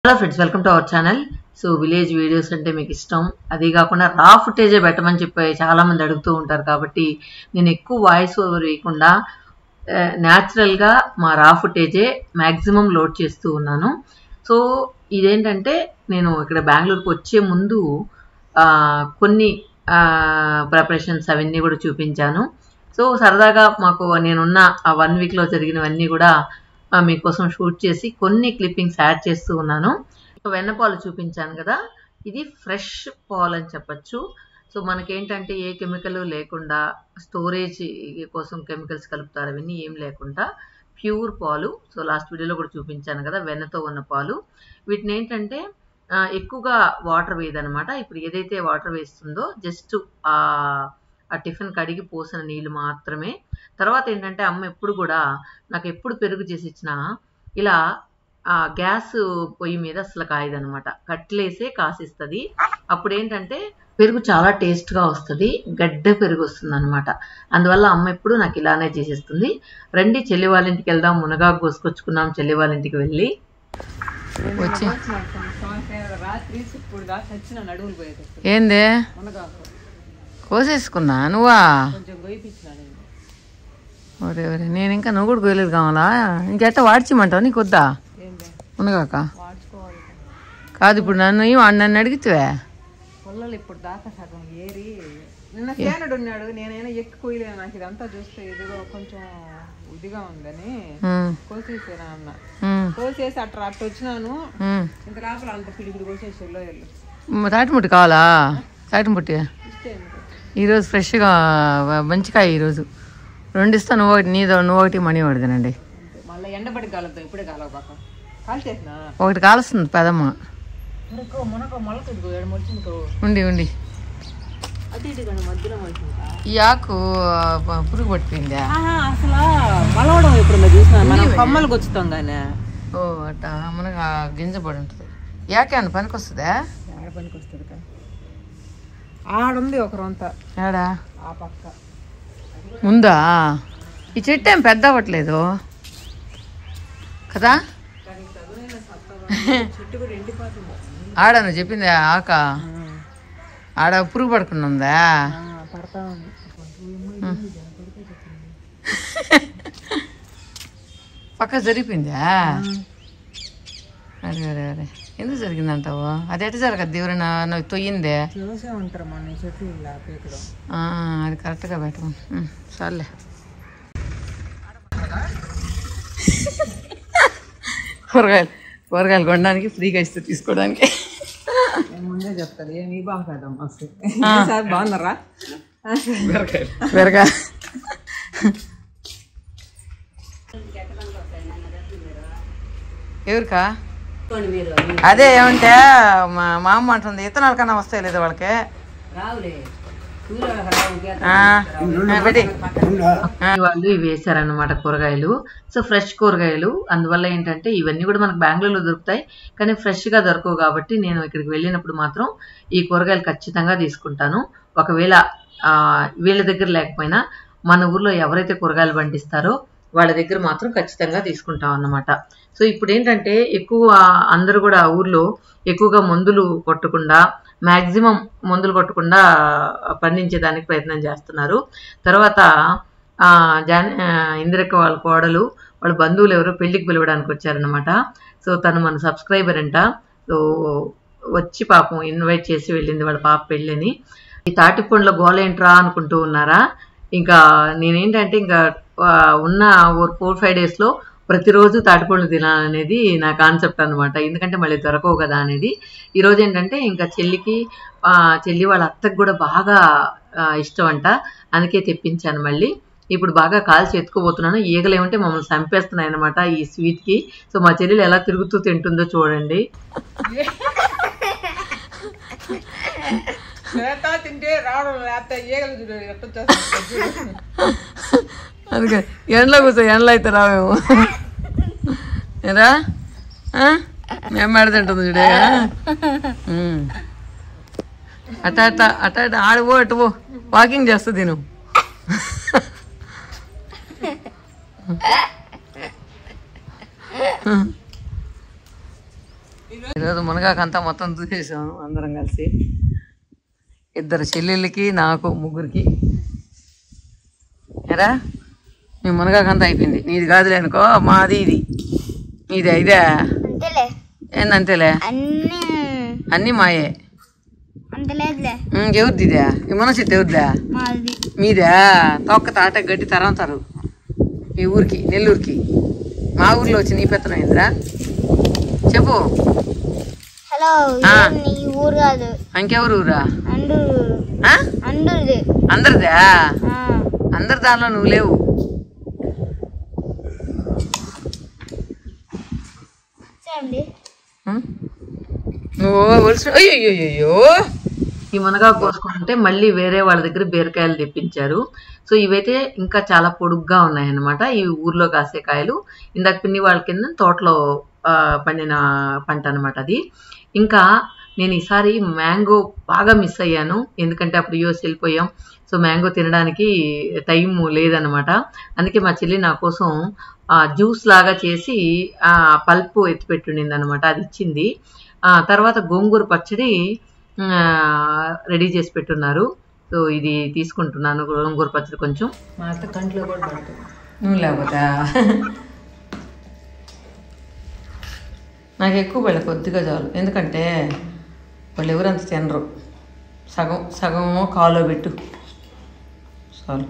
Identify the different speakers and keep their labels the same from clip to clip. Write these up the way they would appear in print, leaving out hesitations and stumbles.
Speaker 1: Hello friends, welcome to our channel. So village videos అంటే మీకు ఇష్టం, అదే కాకుండా రా ఫుటేజే పెట్టమని చెప్పి చాలామంది అడుగుతూ ఉంటారు. కాబట్టి నేను ఎక్కువ వాయిస్ ఓవర్ వేయకుండా న్యాచురల్గా మా రా ఫుటేజే మ్యాక్సిమం లోడ్ చేస్తూ ఉన్నాను. సో ఇదేంటంటే నేను ఇక్కడ బెంగళూరుకు వచ్చే ముందు కొన్ని ప్రిపరేషన్స్ అవన్నీ కూడా చూపించాను. సో సరదాగా మాకు నేనున్న ఆ 1 వీక్లో జరిగినవన్నీ కూడా మీకోసం షూట్ చేసి కొన్ని క్లిప్పింగ్స్ యాడ్ చేస్తూ ఉన్నాను. వెన్నపాలు చూపించాను కదా, ఇది ఫ్రెష్ పాలు అని చెప్పచ్చు. సో మనకేంటంటే ఏ కెమికల్ లేకుండా, స్టోరేజ్ కోసం కెమికల్స్ కలుపుతారు, అవన్నీ ఏం లేకుండా ప్యూర్ పాలు. సో లాస్ట్ వీడియోలో కూడా చూపించాను కదా, వెన్నతో ఉన్న పాలు. వీటిని ఏంటంటే ఎక్కువగా వాటర్ వేయదనమాట. ఇప్పుడు ఏదైతే వాటర్ వేస్తుందో జస్ట్ ఆ టిఫిన్ కడిగి పోసిన నీళ్ళు మాత్రమే. తర్వాత ఏంటంటే అమ్మ ఎప్పుడు కూడా నాకు ఎప్పుడు పెరుగు చేసి ఇచ్చినా ఇలా గ్యాస్ పొయ్యి మీద అసలు కాయదనమాట, కట్లేసే కాసిస్తుంది. అప్పుడు ఏంటంటే పెరుగు చాలా టేస్ట్గా వస్తుంది, గడ్డ పెరుగు వస్తుంది అనమాట. అందువల్ల అమ్మ ఎప్పుడు నాకు ఇలానే చేసేస్తుంది. రండి చెల్లి వాళ్ళ ఇంటికి వెళ్దాం, మునగాకు కోసుకొచ్చుకున్నాం చెల్లి వాళ్ళ ఇంటికి వెళ్ళి. వచ్చి ఏందే కోసేసుకున్నా నువ్వా? ఒరే ఒరే, నేను ఇంకా నువ్వు కూడా గోయలేదు కావాలా? ఇంకెట్ట వాడ్చిమంటావు? నీకు వద్దా మునగాక? కాదు ఇప్పుడు నన్ను అడిగితే
Speaker 2: ఇప్పుడు దాకా సగం ఏరి నిన్న సేనుడు ఉన్నాడు, నేనైనా ఎక్కువలేను. నాకు ఇదంతా చూస్తే ఇదిగో కొంచెం ఇదిగా ఉందని కోసేసాను అన్న. కోసేసి అట్లా వచ్చినాను, ఇంత లోపల అంత పిడిపిడి కోసేసి
Speaker 1: తాటిముట్టి కావాలా? తాటిముట్టి ఈరోజు ఫ్రెష్గా మంచిగా ఈరోజు 2 ఇస్తా, నువ్వు ఒకటి మనీ పడదనండి.
Speaker 2: మళ్ళీ ఎండబడి కాలుద్దాం, ఇప్పుడే కాలబాక కాల్చేసిన
Speaker 1: ఒకటి కాలుస్తుంది పెదమ్మ. ఉండి ఉండి ఈ ఆకు పురుగు పట్టిపోయిందా?
Speaker 2: అసలు మలవడం ఎప్పుడు చూసినా మనం కొమ్మలు గుచ్చుతాం కానీ.
Speaker 1: ఓ అట్ట మనకు గింజ పడి ఉంటుంది. యాకే అన్న పనికి వస్తుందా?
Speaker 2: ఆడ పనికి వస్తుంది కదా, ఆడుంది ఒకరంతా.
Speaker 1: ఆడా
Speaker 2: ఆ పక్క
Speaker 1: ఉందా? ఈ చెట్టు ఏం పెద్ద అవ్వట్లేదు కదా?
Speaker 2: చెట్టు కూడా ఎండిపోతుంది.
Speaker 1: ఆడ నువ్వు చెప్పింది ఆక ఆడ పురుగు పడుకుని ఉందా?
Speaker 2: పడతా ఉంది.
Speaker 1: పక్క జరిగిపోయిందా? అరే అరే అరే, ఎందుకు జరిగిందంటావు? అది ఎట్ట జరగదు ఎవరైనా నువ్వు తొయ్యిందే?
Speaker 2: చూసే ఉంటారు మన చెట్లు ఇలా పీకడం.
Speaker 1: అది కరెక్ట్గా పెట్టు. సర్లే, కూరగాయలు కొనడానికి ఫ్రీగా ఇస్తే తీసుకోవడానికి
Speaker 2: ముందే చెప్తారు. ఏమి బాగుంటాం మస్తు సార్, బాగున్నారా?
Speaker 1: బెరగా ఎవరికా? అదే ఏమంటే మా అమ్మ అంటుంది ఇత్తనాల కన్నా వస్తాయి లేదా వాళ్ళకి? వాళ్ళు ఇవి వేసారనమాట కూరగాయలు. సో ఫ్రెష్ కూరగాయలు, అందువల్ల ఏంటంటే ఇవన్నీ కూడా మనకు బెంగళూరులో దొరుకుతాయి కానీ ఫ్రెష్గా దొరకవు. కాబట్టి నేను ఇక్కడికి వెళ్ళినప్పుడు మాత్రం ఈ కూరగాయలు ఖచ్చితంగా తీసుకుంటాను. ఒకవేళ వీళ్ళ దగ్గర లేకపోయినా మన ఊర్లో ఎవరైతే కూరగాయలు పండిస్తారో వాళ్ళ దగ్గర మాత్రం ఖచ్చితంగా తీసుకుంటాం అన్నమాట. సో ఇప్పుడు ఏంటంటే ఎక్కువ అందరూ కూడా ఊర్లో ఎక్కువగా మందులు కొట్టకుండా, మ్యాక్సిమం మందులు కొట్టకుండా పండించేదానికి ప్రయత్నం చేస్తున్నారు. తర్వాత ఇందిరక్క వాళ్ళ కోడలు వాళ్ళ బంధువులు ఎవరో పెళ్లికి పిలవడానికి వచ్చారనమాట. సో తను మన సబ్స్క్రైబర్ అంట. సో వచ్చి పాపం ఇన్వైట్ చేసి వెళ్ళింది వాళ్ళ పాప పెళ్ళని. ఈ తాటి పండ్ల గోల ఏంట్రా అనుకుంటూ ఉన్నారా? ఇంకా నేనేంటంటే ఇంకా ఉన్న 4-5 డేస్లో ప్రతిరోజు తాటిపండ్లు తినాలనేది నా కాన్సెప్ట్ అనమాట. ఎందుకంటే మళ్ళీ దొరకవు కదా అనేది. ఈరోజు ఏంటంటే ఇంకా చెల్లి వాళ్ళ అత్తకు కూడా బాగా ఇష్టం అంట, అందుకే తెప్పించాను మళ్ళీ. ఇప్పుడు బాగా కాల్చి ఎత్తుకోబోతున్నాను. ఈగలు ఏమంటే మమ్మల్ని చంపేస్తున్నాయి అనమాట ఈ స్వీట్కి. సో మా చెల్లెలు ఎలా తిరుగుతూ తింటుందో చూడండి. అందుకే ఎండలో కూర్చో, ఎండలో అయితే రావేమో ఏరా మేము ఆడదంటుంది చూడే. అట్ట అట్ట అట్ట అట్ట ఆడిపో, అటు పో, వాకింగ్ చేస్తుంది నువ్వు. ఈరోజు మునగాకంతా మొత్తం చూసేసాము అందరం కలిసి. 2 చెల్లెళ్ళకి, నాకు, ముగ్గురికి. ఎరా మీ మునగాకంతా అయిపోయింది. నీది కాదులే అనుకో, మాది ఇది. నీదే ఇదే ఏందంతేలే, అన్నీ మాయే. ఎవరిది ఇదే? ఈ మునగ చెట్టు ఎవరిదా? మీదే? తొక్క తాట గడ్డి తరంతారు మీ ఊరికి, నెల్లూరుకి. మా ఊర్లో వచ్చి నీ పెత్తనం ఏందిరా చెప్పు. ఇంకెవరు ఊరా? అందరిదా? అందరి దానిలో నువ్వు లేవు. నువ్వు అయ్యో ఈ మునగా కోసుకుంటే మళ్ళీ వేరే వాళ్ళ దగ్గర బీరకాయలు తెప్పించారు. సో ఇవైతే ఇంకా చాలా పొడుగ్గా ఉన్నాయన్నమాట. ఈ ఊర్లో కాసే కాయలు. ఇందాక పిన్ని వాళ్ళ కింద తోటలో పండిన పంట అనమాట అది. ఇంకా నేను ఈసారి మ్యాంగో బాగా మిస్ అయ్యాను, ఎందుకంటే అప్పుడు యూఎస్ వెళ్ళిపోయాం. సో మ్యాంగో తినడానికి టైం లేదనమాట. అందుకే మా చెల్లి నా కోసం జ్యూస్ లాగా చేసి పల్పు ఎత్తిపెట్టిండింది అనమాట, అది ఇచ్చింది. తర్వాత గోంగూర పచ్చడి రెడీ చేసి పెట్టున్నారు. సో ఇది తీసుకుంటున్నాను, గోంగూర పచ్చడి. కొంచెం మా అత్త కంట్లో కూడా పడుతుంది, నువ్వు లేకపోతే నాకు ఎక్కువ పడలే, కొద్దిగా చాలు. ఎందుకంటే వాళ్ళు ఎవరంత తినరు. సగం కాలో పెట్టు చాలు.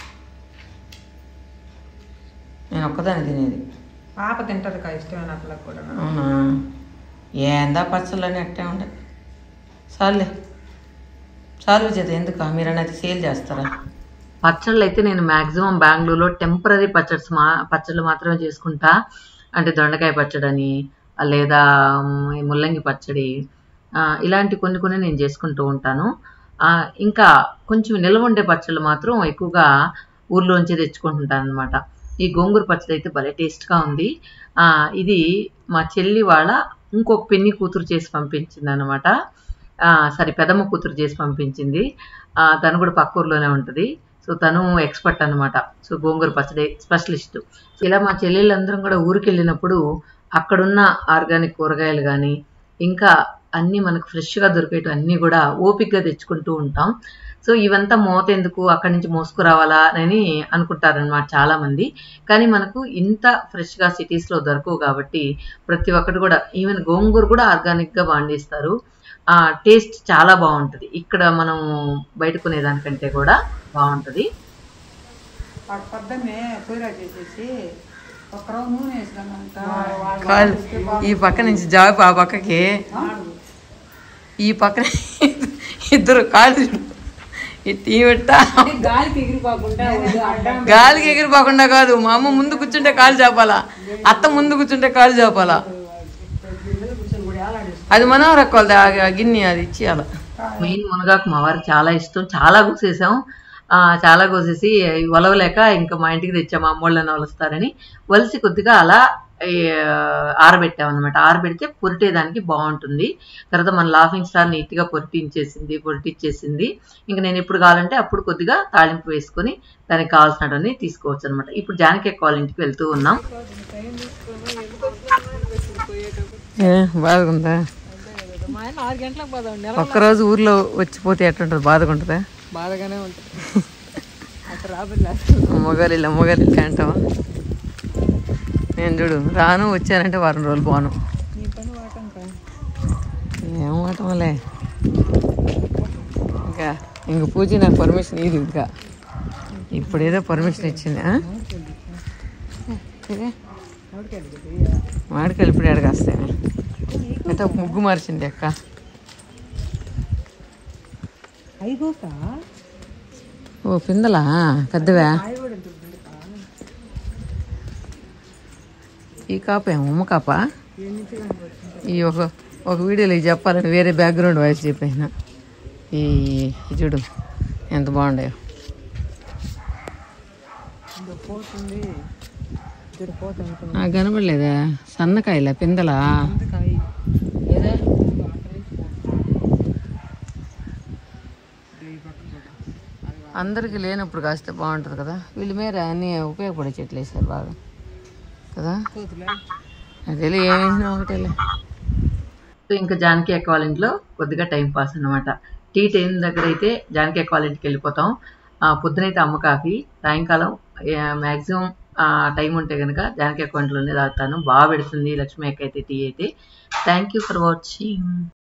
Speaker 1: నేను ఒక్కదాన్ని తినేది.
Speaker 2: పాప తింటది కదా, ఇష్టమైన అట్లా కూడా.
Speaker 1: అవునా? ఏందా పచ్చళ్ళని అట్టే ఉంటాయి. చాలు చేత ఎందుకు మీరు అనేది సేల్ చేస్తారా? పచ్చళ్ళు అయితే నేను మ్యాక్సిమం బెంగళూరులో టెంపరీ పచ్చళ్ళు మాత్రమే చేసుకుంటా. అంటే దొండకాయ పచ్చడి అని, లేదా ముల్లంగి పచ్చడి, ఇలాంటి కొన్ని నేను చేసుకుంటూ ఉంటాను. ఇంకా కొంచెం నిల్వ ఉండే పచ్చళ్ళు మాత్రం ఎక్కువగా ఊర్లోంచి తెచ్చుకుంటుంటాను అనమాట. ఈ గోంగూర పచ్చడి అయితే భలే టేస్ట్గా ఉంది. ఇది మా చెల్లి వాళ్ళ ఇంకొక పిన్ని కూతురు చేసి పంపించింది అనమాట. పెదమ్మ కూతురు చేసి పంపించింది. తను కూడా పక్క ఊర్లోనే ఉంటుంది. సో తను ఎక్స్పర్ట్ అనమాట. సో గోంగూర పచ్చడి స్పెషలిస్ట్. ఇలా మా చెల్లెళ్ళందరం కూడా ఊరికి వెళ్ళినప్పుడు అక్కడున్న ఆర్గానిక్ కూరగాయలు కానీ ఇంకా అన్నీ మనకు ఫ్రెష్గా దొరికేటు అన్నీ కూడా ఓపికగా తెచ్చుకుంటూ ఉంటాం. సో ఇవంతా మూత ఎందుకు, అక్కడి నుంచి మోసుకురావాలా అని అనుకుంటారనమాట చాలామంది. కానీ మనకు ఇంత ఫ్రెష్గా సిటీస్లో దొరకవు కాబట్టి ప్రతి ఒక్కటి కూడా, ఈవెన్ గోంగూర కూడా ఆర్గానిక్గా పండిస్తారు. టేస్ట్ చాలా బాగుంటుంది. ఇక్కడ మనం బయట కొనేదానికంటే కూడా బాగుంటుంది. ఈ పక్క నుంచి జాబ్ ఆ పక్కకి, ఈ పక్కన ఇద్దరు కాళ్ళు గాలికి ఎగిరిపోకుండా కాదు. మా అమ్మ ముందు కూర్చుంటే కాలు చేపాలా, అత్త ముందు కూర్చుంటే కాలు చేపాలా. అది మనం రక్కోలది ఆ గిన్నె, అది ఇచ్చేయాల. మెయిన్ మునగాకు మా వారికి చాలా ఇష్టం. చాలా కోసేసాం. చాలా కోసేసి వలవలేక ఇంకా మా ఇంటికి తెచ్చాం. మా అమ్మోళ్ళని వలుస్తారని వలిసి కొద్దిగా అలా ఆరబెట్టామన్నమాట. ఆరబెడితే పొరిటేదానికి బాగుంటుంది. తర్వాత మన లాఫింగ్ స్టార్ నీట్గా పొరిటిచ్చేసింది. ఇంకా నేను ఎప్పుడు కావాలంటే అప్పుడు కొద్దిగా తాళింపు వేసుకొని దానికి కావాల్సినవన్నీ తీసుకోవచ్చు అనమాట. ఇప్పుడు జానకి వాళ్ళ ఇంటికి వెళ్తూ ఉన్నాం. బాగుందా? ఒక్కరోజు ఊర్లో వచ్చిపోతే ఎట్లుంటుంది? బాధగా ఉంటుందా?
Speaker 2: బాధగానే ఉంటుంది.
Speaker 1: మొగలిల్లు అంటావా? నేను చూడు రాను, వచ్చానంటే వారం రోజులు పోను. ఏం వాటంలే. ఇంక పూజ నాకు పర్మిషన్ ఇది. ఇంకా ఇప్పుడు ఏదో పర్మిషన్ ఇచ్చింది. మామిడికాయలు ఇప్పుడు ఎడగాస్తాయి. అయితే ఒక ముగ్గు మార్చింది అక్క. ఓ పిందలా పెద్దవా? ఈ కాపేమో ఉమ్మ కాప. ఈ ఒక వీడియోలో చెప్పాలని వేరే బ్యాక్గ్రౌండ్ వాయిస్ చెప్పేసిన. ఈ చూడు ఎంత బాగుండాయో. కనబడలేదా? సన్నకాయలా పిందలా? అందరికి లేనప్పుడు కాస్తే బాగుంటుంది కదా. వీళ్ళ మీద అన్నీ ఉపయోగపడే చెట్లు వేసారు బాగా కదా. అదే ఏం వేసినా ఒకటేలే. ఇంకా జానకి అక్క వాళ్ళ ఇంట్లో కొద్దిగా టైం పాస్ అనమాట. టీ టైం దగ్గర అయితే జానకి అక్క వాళ్ళ ఇంటికి వెళ్ళిపోతాం. పొద్దునైతే అమ్మ కాఫీ, సాయంకాలం మ్యాక్సిమం టైం ఉంటే కనుక జానకి అక్క ఇంట్లోనే తాగుతాను. బాగా పెడుతుంది లక్ష్మి అక్క అయితే టీ అయితే. Thank you for watching.